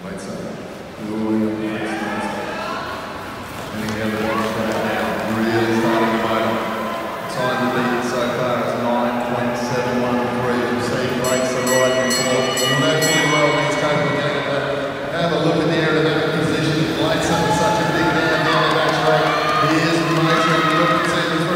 Glaetzer, pulling up the next one. Turning the other one straight now. Really starting to move. Time to beat so far is 9.713. You'll see Glaetzer right before. You'll know pretty well when he's capable of getting it, but have a look at the aerodynamic position. Glaetzer is such a big man down the back straight. He is motoring. Look and see the